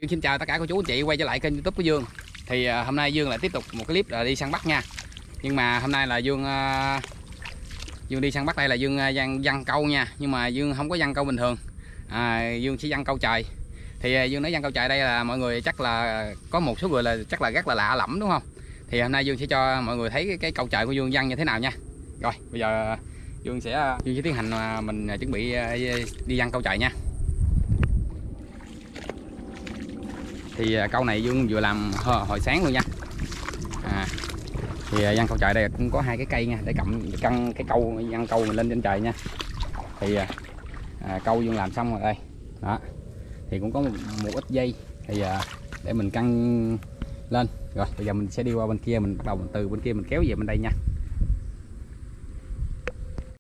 Xin chào tất cả cô chú anh chị quay trở lại kênh YouTube của Dương. Thì hôm nay Dương lại tiếp tục một cái clip là đi săn bắt nha. Nhưng mà hôm nay là Dương đi săn bắt, đây là Dương giăng câu nha. Nhưng mà Dương không có giăng câu bình thường, Dương chỉ giăng câu trời. Thì Dương nói giăng câu trời đây là mọi người chắc là có một số người là chắc là rất là lạ lẫm đúng không? Thì hôm nay Dương sẽ cho mọi người thấy cái câu trời của Dương giăng như thế nào nha. Rồi bây giờ Dương sẽ tiến hành mình chuẩn bị đi giăng câu trời nha. Thì câu này Dương vừa làm hồi sáng luôn nha. Thì giăng câu trời đây cũng có hai cái cây nha, để căng cái câu giăng câu mình lên trên trời nha. Thì câu Dương làm xong rồi đây đó, thì cũng có một ít dây thì để mình căng lên. Rồi bây giờ mình sẽ đi qua bên kia, mình bắt đầu từ bên kia mình kéo về bên đây nha.